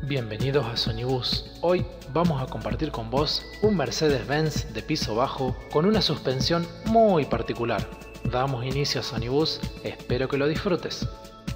Bienvenidos a Sonibus. Hoy vamos a compartir con vos un Mercedes-Benz de piso bajo con una suspensión muy particular. Damos inicio a Sonibus, espero que lo disfrutes.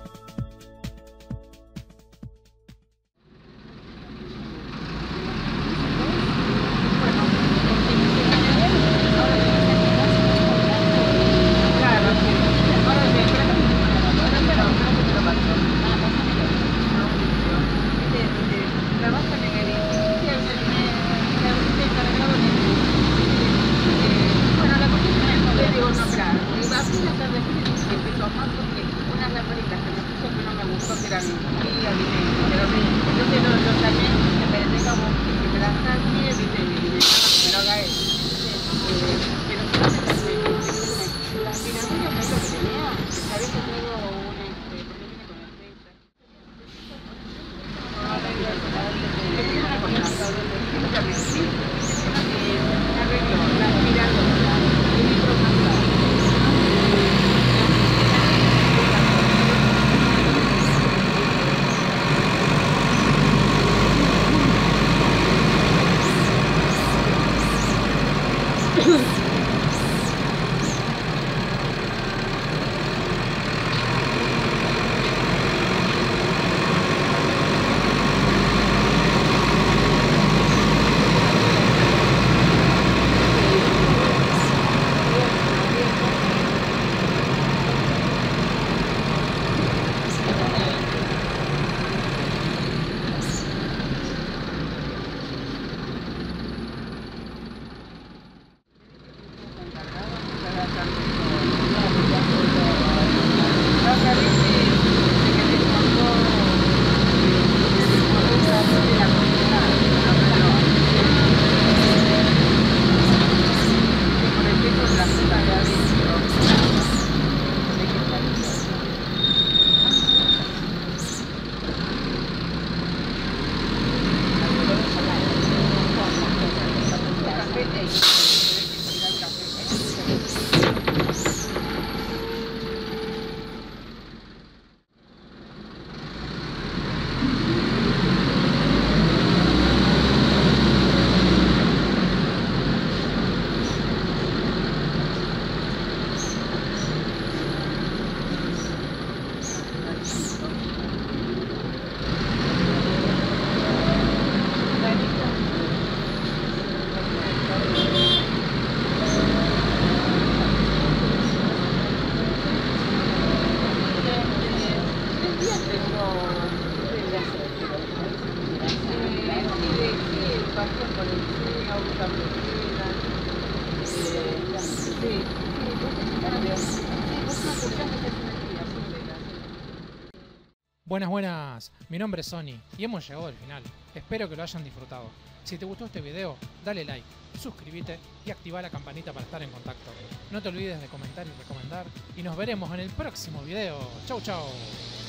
Buenas, mi nombre es Sony y hemos llegado al final. Espero que lo hayan disfrutado. Si te gustó este video, dale like, suscríbete y activa la campanita para estar en contacto. No te olvides de comentar y recomendar y nos veremos en el próximo video. Chau chau.